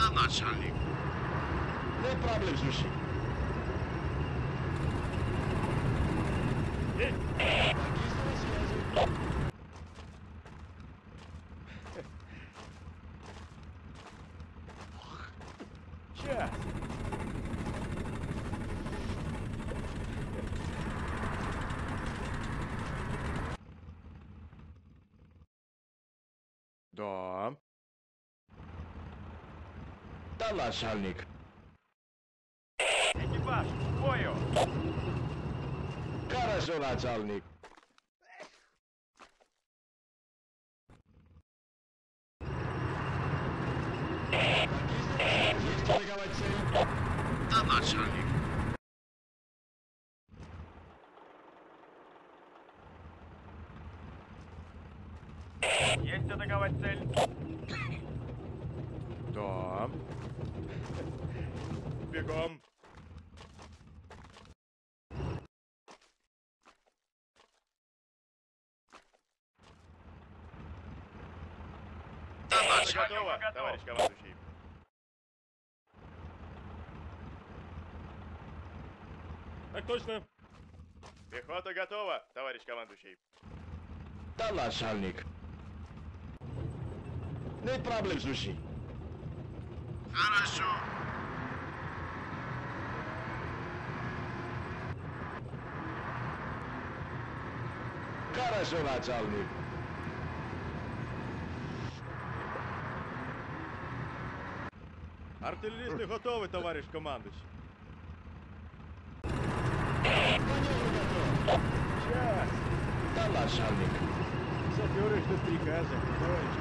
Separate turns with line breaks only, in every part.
Да, начальник.
No problem, слушай. Сейчас. Да. Да, начальник.
Экипаж, к бою!
Хорошо, начальник. Есть атаковать цель?
Да, начальник.
Есть атаковать цель.
Да. Бегом.
Да, начальник.
Готово, товарищ командующий.
Так точно.
Пехота готова, товарищ командующий.
Да, начальник. No problem, слушай.
Хорошо.
Хорошо, начальник.
Артиллеристы готовы, товарищ командующий.
Сейчас. Да, начальник.
Саперы ждут приказа, товарищ.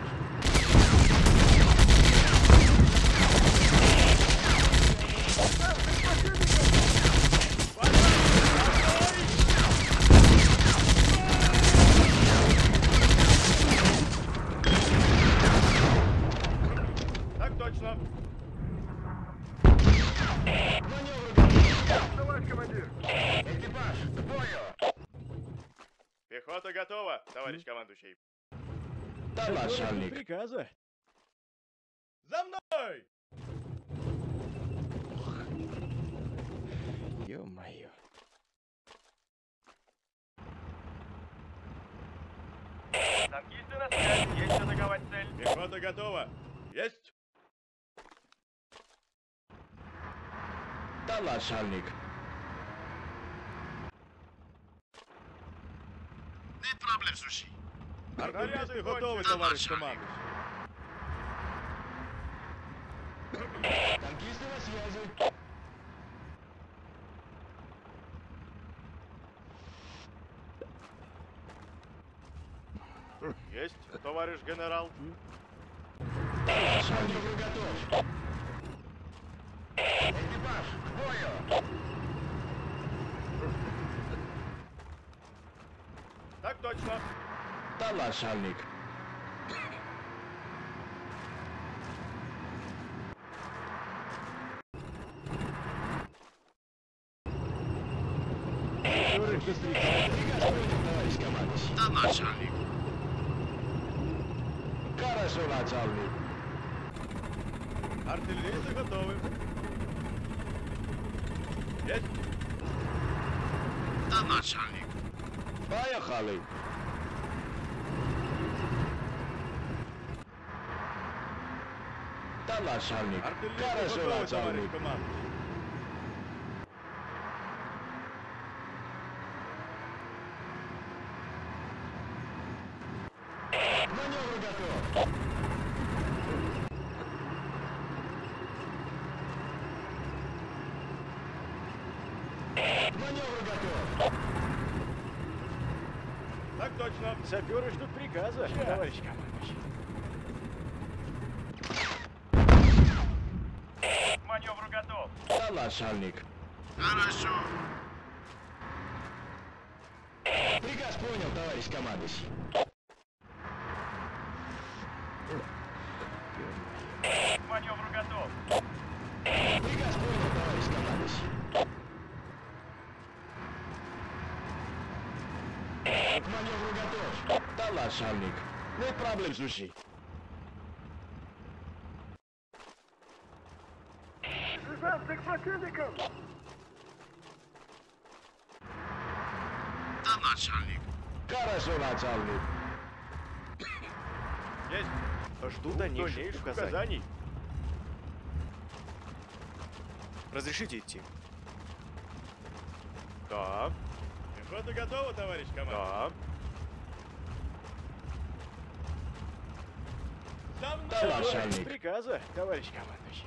Так точно. Товарищ командир.
Экипаж, к бою.
Пехота готова, товарищ командующий.
Да, начальник.
Приказа. За мной!
Ё-моё.
Танкисты на связи, есть атаковать цель. Пехота готова. Есть.
Да, начальник.
Не проблем, слушай.
Артиллеристы готовы,
Да,
товарищ
начальник.
командующий.
Танкисты на связи.
Есть, товарищ генерал.
Да, начальник. Вы готов. Экипаж, к бою.
Так точно.
Да, начальник. Приказ понял, товарищ командующий.
Да, начальник.
Хорошо, начальник.
Артиллеристы готовы. Есть.
Да, начальник.
Поехали. Да, начальник.
Артиллеристы
Хорошо,
готовы, товарищ
начальник.
командующий.
Маневр готов. Маневр готов.
Так точно.
Саперы ждут приказа, товарищ командующий.
К маневру готов.
Да, начальник.
Хорошо.
Приказ понял, товарищ командующий.
К маневру готов.
Приказ понял, товарищ командующий. К маневру готов. Да, начальник. No problem, слушай.
Да, начальник.
Хорошо, начальник.
Есть.
Жду дальнейших указаний. Разрешите идти? Да.
Пехота готова, товарищ командир?
Да.
За мной!
Да, начальник.
Приказа, товарищ командующий.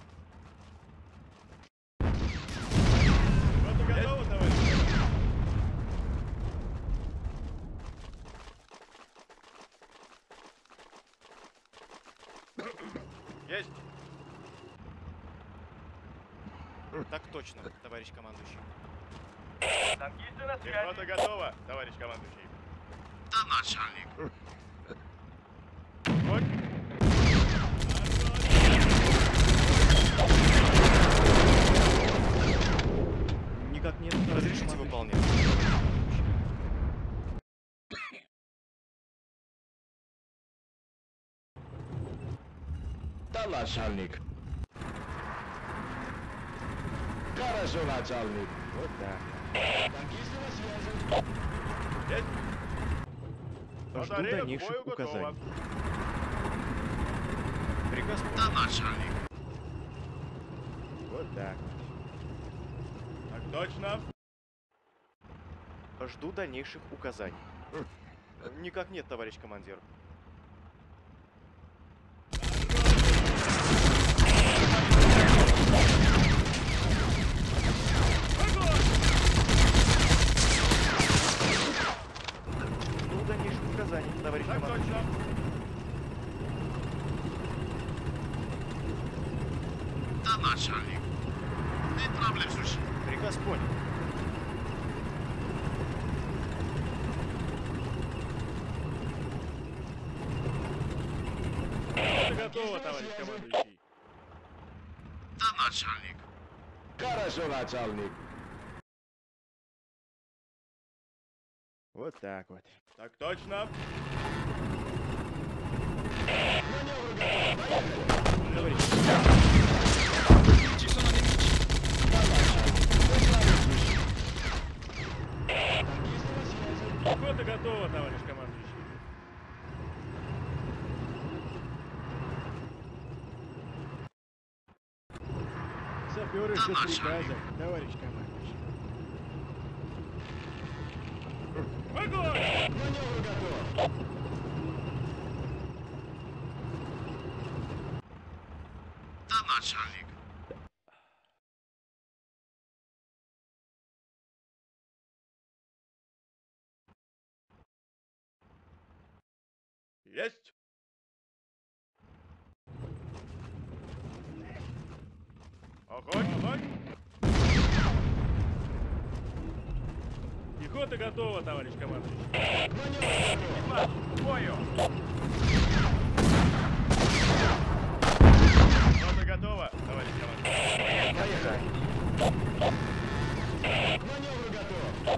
Пехота готова, товарищ командующий? Есть.
Так точно, товарищ командующий.
Танкисты на связи. Пехота готова, товарищ командующий.
Да, начальник.
Вот.
Никак нет. Разрешите выполнять.
Да, начальник. Хорошо, начальник.
Вот так.
Танкисты на связи.
Есть.
Жду
Батарея к
дальнейших
бою готова.
указаний. Приказ.
Да, начальник.
Вот так. Так точно.
Жду дальнейших указаний. Никак нет, товарищ командир. Жду дальнейших указаний, товарищ
Так
командир.
точно.
Да, начальник. Нет проблем, слушай.
Приказ понял.
Пехота готова, товарищ командующий.
Да, начальник.
Хорошо, начальник.
Вот так вот. Так точно.
Маневр готов. Поехали.
Товарищ.
Пехота готова, товарищ командующий. Саперы
Да,
без
начальник.
приказа, товарищ командующий. Огонь!
Маневр готов.
Да, начальник.
Есть! Огонь! Огонь! Пехота готова, товарищ командующий. Экипаж, к бою! Пехота готова, товарищ командующий.
Поехали.
Маневр готов.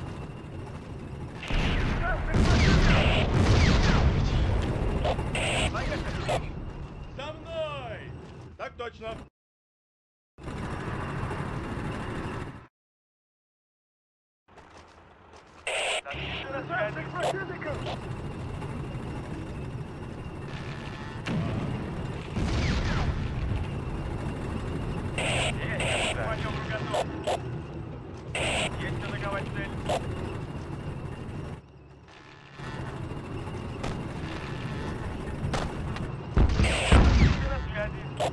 За мной! Так точно! Танкисты на связи! Есть! Маневр готов! Есть атаковать цель! Танкисты на связи!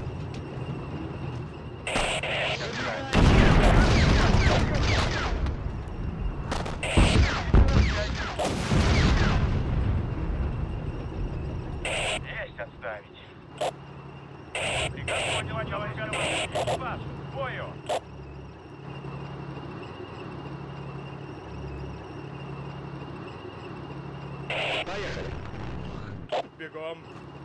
Есть отставить. Приказ понял, товарищ командующий. Экипаж, к бою!
Поехали.
Бегом!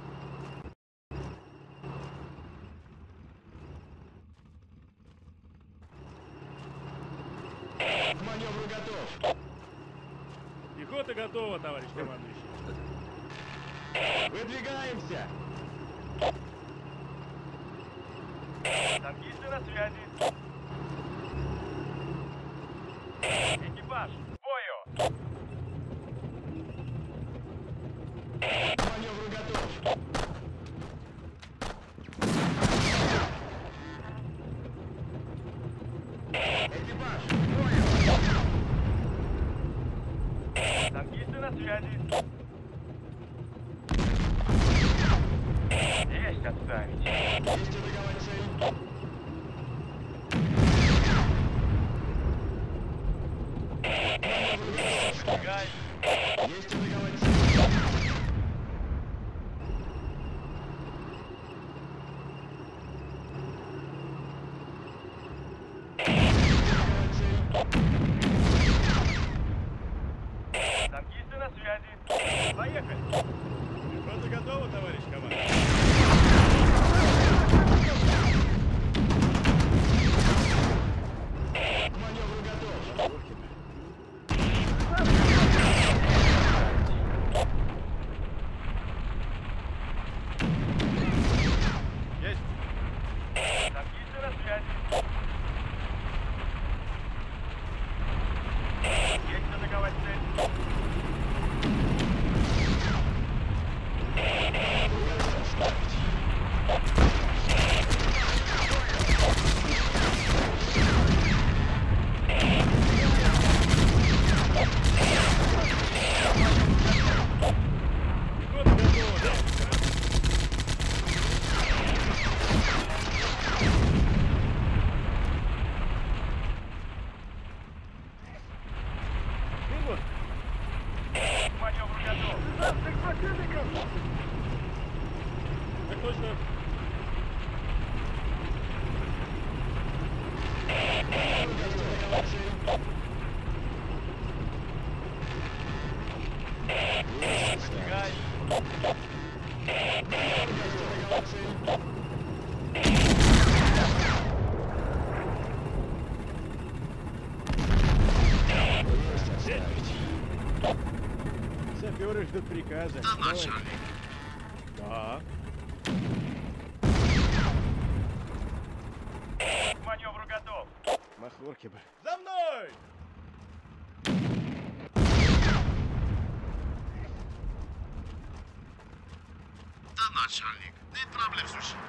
К маневру готов.
Пехота готова, товарищ командующий.
Выдвигаемся.
Танкисты связи. Экипаж, к бою.
К маневру готов. Экипаж, к бою.
Танкисты на связи. Есть отставить.
Есть атаковать цель.
Гай.
Есть атаковать цель.
Танкисты на связи. Поехали.
Пехота готова, товарищ командир?
К маневру готов.
Есть.
Танкисты на связи. Есть атаковать цель.
Пехота готова, да? Минус.
К маневру готов.
Так точно.
Есть атаковать цель. Есть атаковать.
Гай.
Есть атаковать цель. Есть отставить.
Саперы ждут приказа.
Да, начальник.
Да.
К маневру готов.
Махорки бы. За мной!
Да, начальник. Нет проблем, слушай.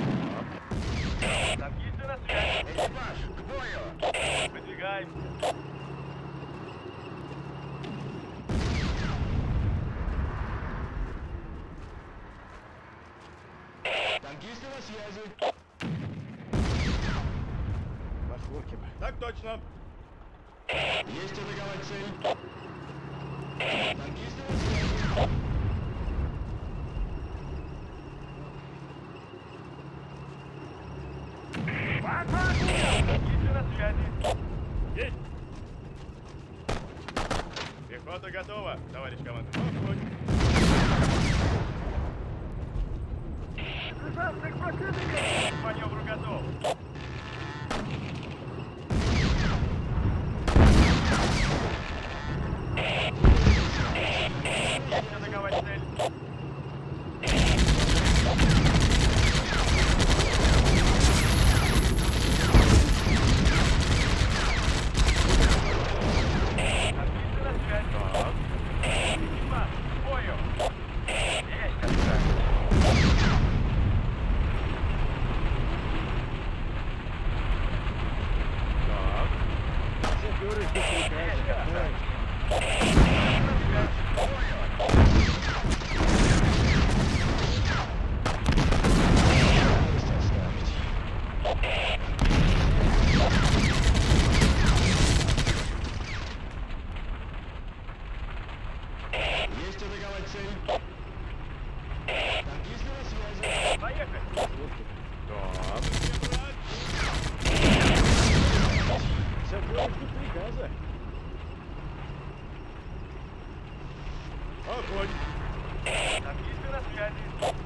Танкисты на связи.
Экипаж, к бою.
Выдвигаемся.
Танкисты на связи.
Махорки бы. Так точно.
Есть атаковать цель. Танкисты на связи.
Танкисты на связи.
Есть. Пехота готова, товарищ командир. Огонь.
К маневру готов. Есть атаковать цель. Танкисты на связи. Экипаж, к бою. Есть отставить.
Так. Саперы ждут приказа. Да.
Есть отставить. Есть атаковать цель. Танкисты на связи.
Поехали.
Так. Саперы ждут приказа. Огонь.
Танкисты на связи.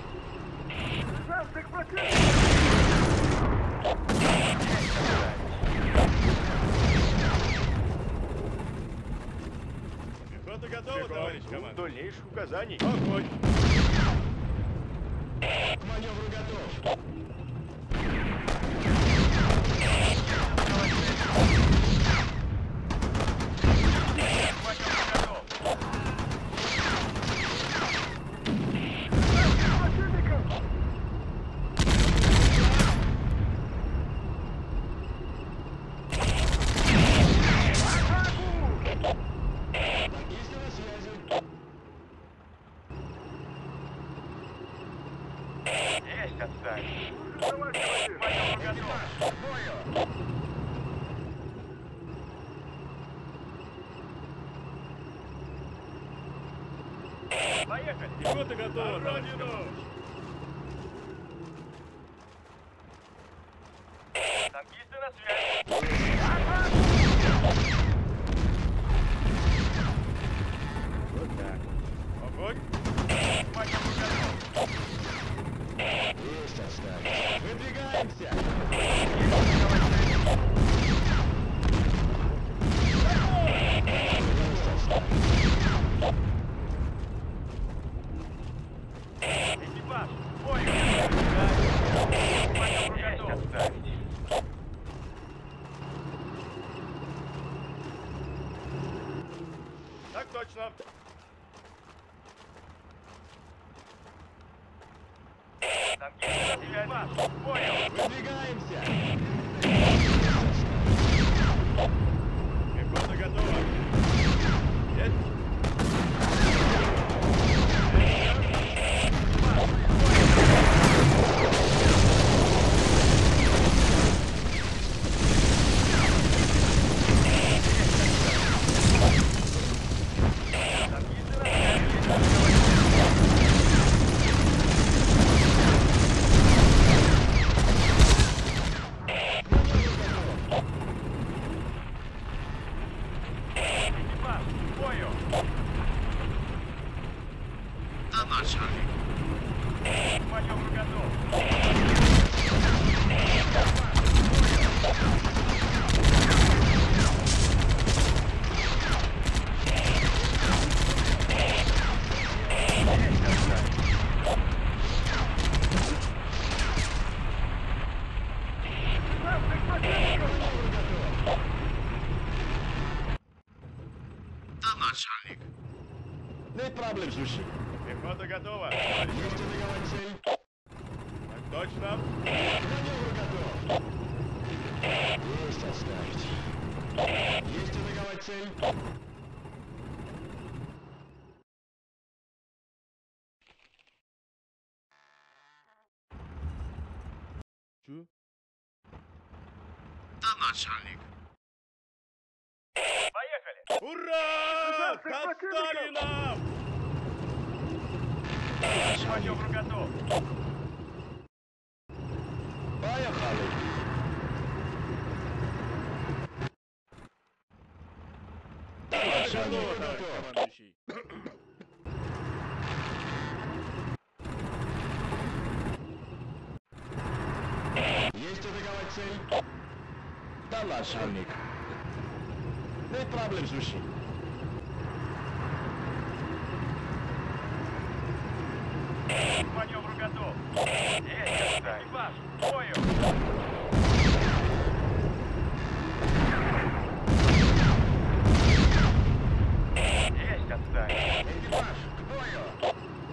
Пехота готова, товарищ командир.
Дальнейших указаний.
Огонь.
К маневру готов.
Есть отставить. Маневр готов. К бою. Поехали.
Пехота готова, товарищ командующий.
Танкисты на связи.
Вот так. Огонь.
Маневр готов.
Есть отставить. Выдвигаемся.
Экипаж, к бою. Маневр готов. Отставить.
Так точно.
Танкисты на связи. К бою.
Выдвигаемся.
Пехота готова. Есть.
Экипаж, к бою.
Да, начальник.
Маневр готов.
Да, начальник.
No problem, слушай.
Пехота готова.
Есть атаковать цель.
Так точно.
Маневр готов. Есть отставить. Есть атаковать цель.
Чё?
Да, начальник.
Поехали.
Ура! Достали нам!
Маневр готов.
Поехали.
Пехота готова,
Маневр
товарищ
готов.
командующий.
Есть атаковать цель. Да, начальник. No problem, слушай.
Маневр готов. Есть отставить. Экипаж, к бою. Есть отставить. Экипаж, к бою.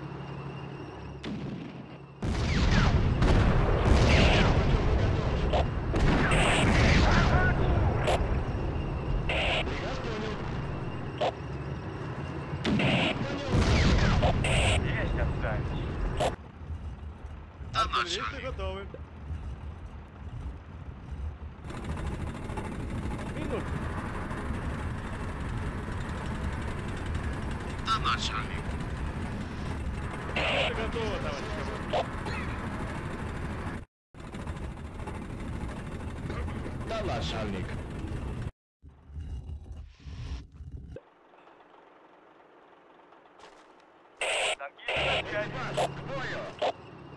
Приказ понял.
Есть отставить.
Да,
Артиллеристы
начальник.
готовы. Минут.
Да, начальник.
Пехота готова, товарищ командующий.
Да, начальник.
Танкисты на связи. К бою.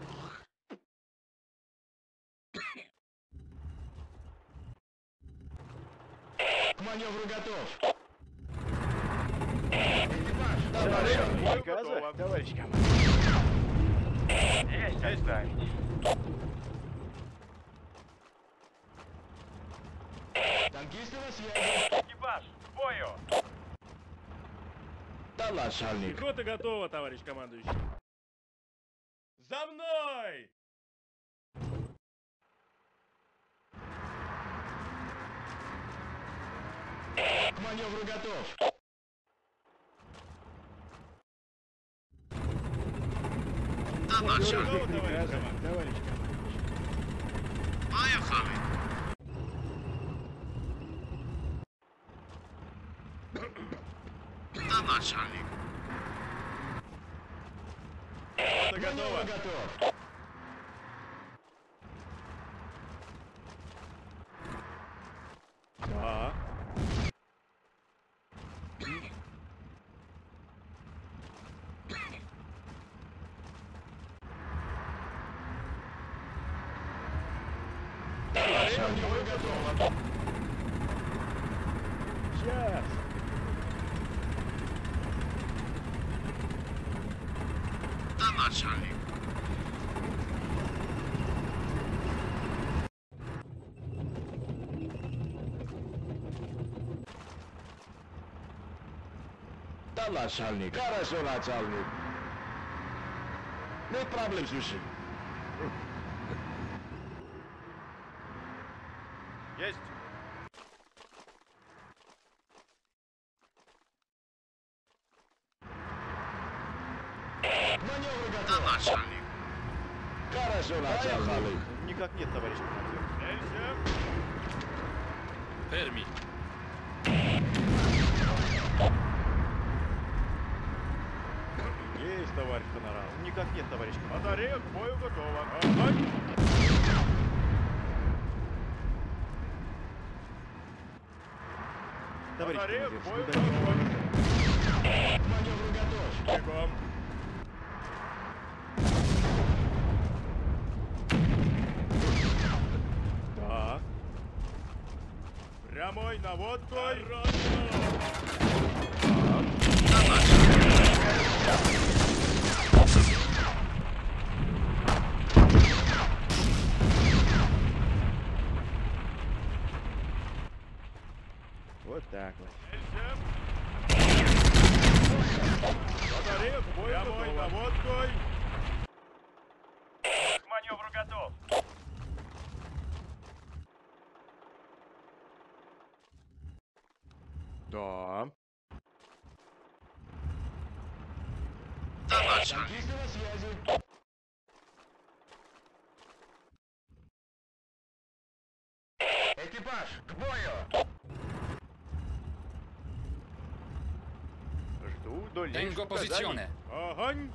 К маневру готов.
Экипаж,
Да, начальник.
Приказа, товарищ
есть отставить.
Танкисты на связи.
Экипаж, к бою.
Да, начальник.
Пехота готова, товарищ командующий. За мной!
К маневру готов.
Да, начальник.
Готово, товарищ командующий.
Поехали. Да, начальник.
Пехота готова.
Готов.
Да.
Маневр готов.
Сейчас.
Да, начальник.
Да, начальник. Хорошо, начальник. Нет проблем, слушай.
Есть.
Маневр
Да,
готов.
начальник.
Хорошо, начальник.
Никак нет, товарищ командир.
Целься.
Ферми.
Есть, товарищ генерал.
Никак нет, товарищ командир.
Батарея к бою готова. Огонь.
Товарищ
Батарея
командир,
к бою
сюда не
готова.
Маневр готов.
Бегом.
Да.
Прямой наводкой.
Да, начальник.
Вот так вот.
Целься. Батарея к бою прямой наводкой. К маневру готов.
Да.
Да, начальник.
Танкисты на связи. Экипаж, к бою.
Жду дальнейших
Tengo
указаний.
posizione.
Огонь.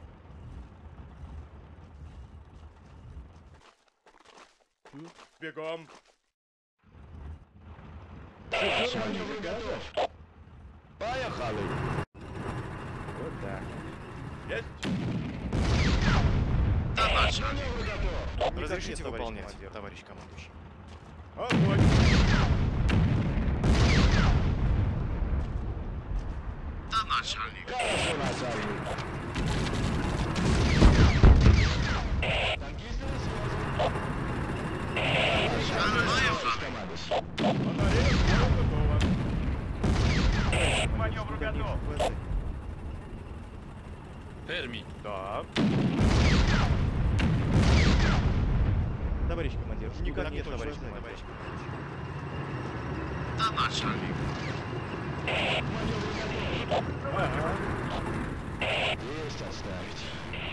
Бегом.
Маневр готов. Поехали.
Вот так.
Есть.
Да, начальник.
Маневр готов.
Разрешите
товарищ
выполнять,
командир.
товарищ командующий.
Огонь.
Да, начальник.
Хорошо, начальник. Танкисты на связи.
Поехали.
Батарея к бою готова. К маневру готов.
Ферми.
Да.
Товарищ командир, никак нет,
точно,
товарищ
товарищ
командир.
Да, начальник.
Есть оставить.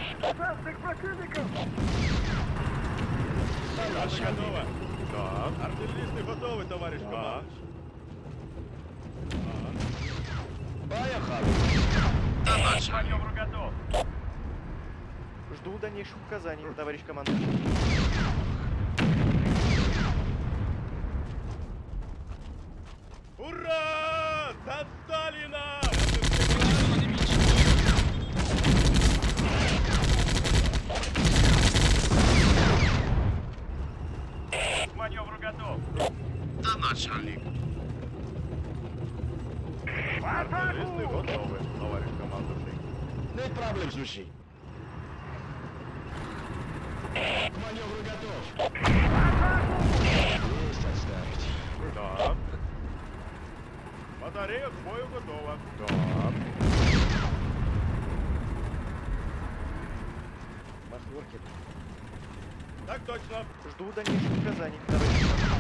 База готова. Да. Артиллеристы готовы, товарищ командующий.
Поехали.
Да, начальник.
Маневру готов.
Жду дальнейших указаний, товарищ командующий.
Ура! За Сталина!
Sono nemici.
К маневру готов.
Да, начальник.
Артиллеристы готовы, товарищ командующий.
Нет проблем, слушай. К маневру готов. Есть оставить.
Да. Батарея к бою готова.
Да. Махорки.
Так точно.
Жду дальнейших указаний, товарищ командующий.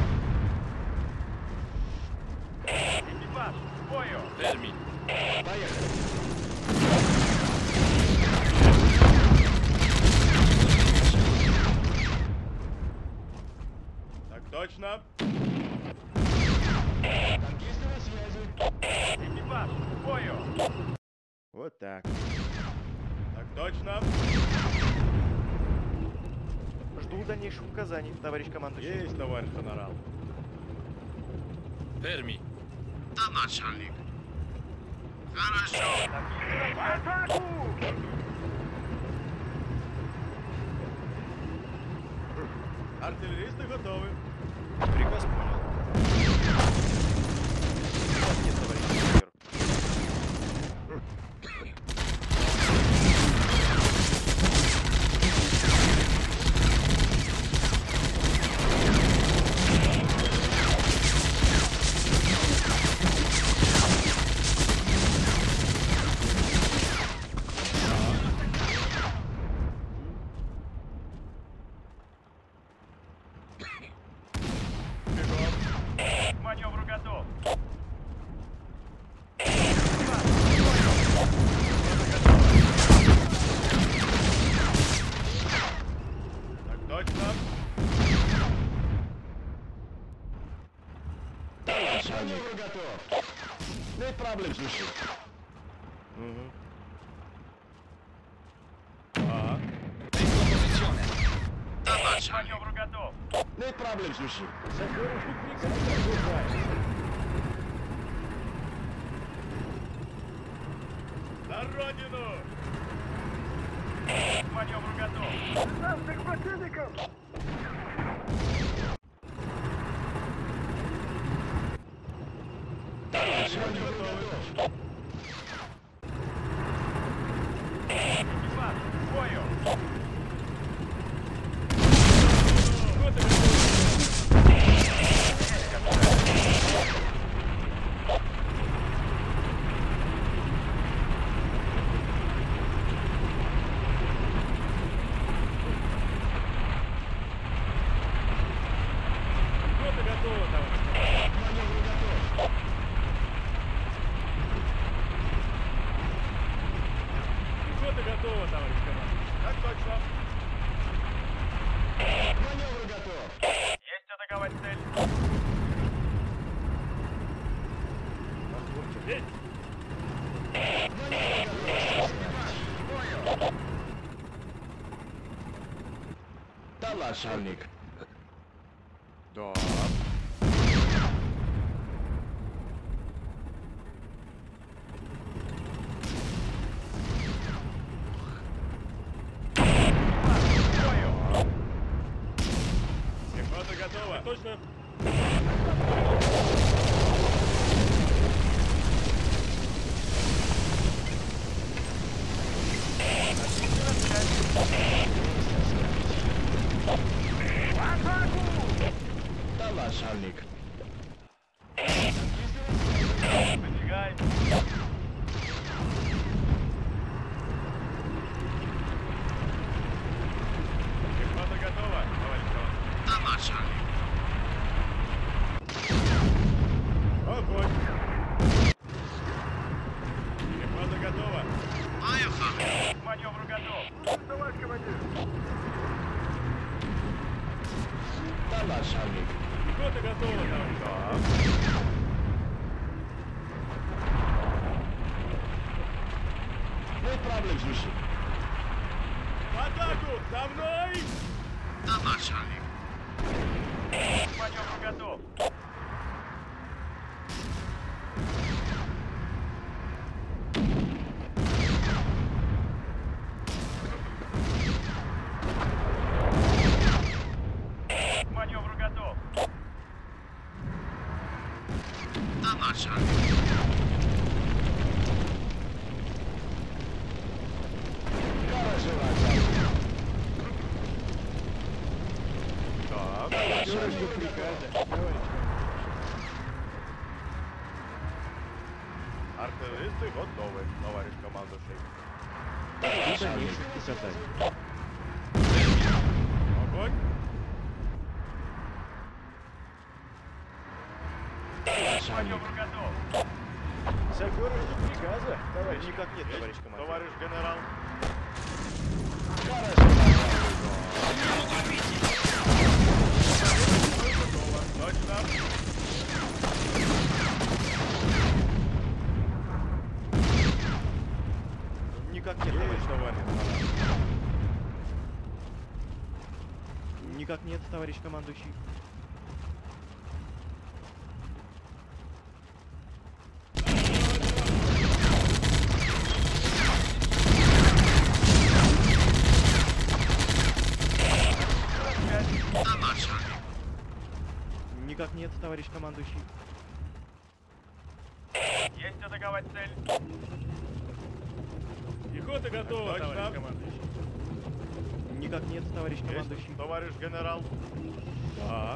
Экипаж, к бою. точно.
Танкисты на связи.
Экипаж, к бою.
Вот так.
Так точно.
Жду дальнейших указаний, товарищ командующий.
Есть, товарищ генерал.
Перми.
Да, начальник. Хорошо.
Артиллеристы готовы.
Приказ понял. Никак нет, товарищ командир.
К маневру готов. Так точно.
Маневр готов. No problem, слушай.
Ага.
Presto posizione.
Да, начальник.
К маневру готов.
No problem, слушай.
На родину. К маневру готов.
Маневр готов.
Экипаж, к бою. Пехота готова, товарищ.
Маневр готов.
Пехота готова, товарищ командир. Так точно.
Маневр готов.
Есть атаковать цель. Есть.
Маневр готов. Да, начальник.
Да.
К бою. Пехота готова. Точно.
Да, начальник.
Подвигай. Пехота готова, товарищ командир.
Да, начальник.
Огонь. Пехота готова.
Поехали.
К маневру готов. Товарищ командир.
Да, начальник.
Пехота готова, товарищ командир.
No problem, слушай.
В атаку! За мной!
Да, начальник.
К маневру готов. К маневру готов.
Да, начальник.
Хорошо, начальник.
Так.
Начальник.
Жду приказа, товарищ
Артиллеристы готовы, товарищ командующий.
командующий. Жду дальнейших указаний.
Огонь! К маневру готов.
Саперы ждут приказа, товарищ.
Никак нет, товарищ командир.
Товарищ генерал.
Хорошо, начальник.
Andiamo colpiti.
Никак нет, товарищ командующий.
Да, начальник.
Никак нет, товарищ командующий.
Есть атаковать цель.
Пехота готова, товарищ командующий.
Никак нет, товарищ командующий.
Товарищ генерал.
Так.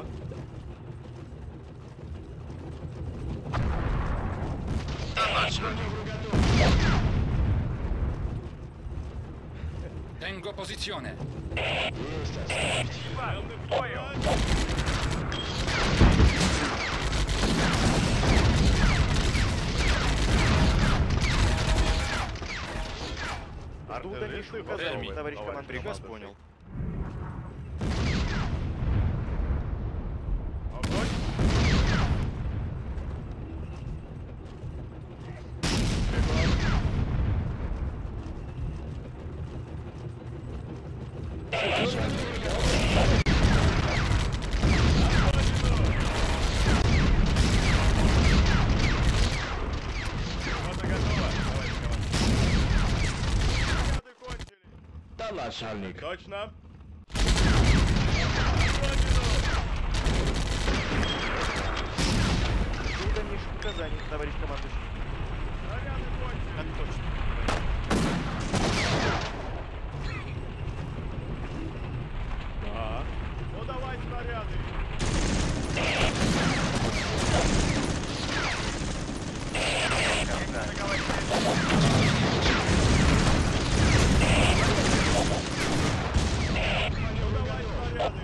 Да, начальник.
Tengo posizione.
Полный к бою.
Жду дальнейших указаний, товарищ командующий. Приказ понял.
Огонь. Пехота готова, товарищ командующий. Заряды кончились.
Да, начальник.
Точно.
Жду дальнейших указаний, товарищ командующий.
Заряды кончились.
Так точно.
Так.
Ну давай снаряды. Есть атаковать цель. Ну давай снаряды.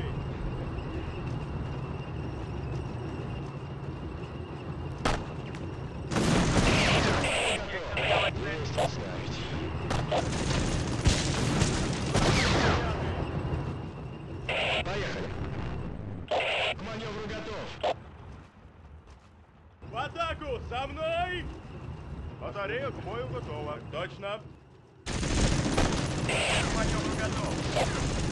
Есть атаковать цель.
Поехали. К маневру готов.
В атаку! Со мной! Батарея к бою готова. Точно. К маневру готов.